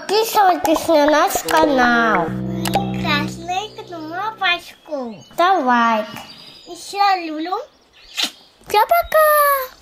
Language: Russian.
Подписывайтесь на наш канал. Красную кнопочку. Давай. Еще люблю. Всем пока!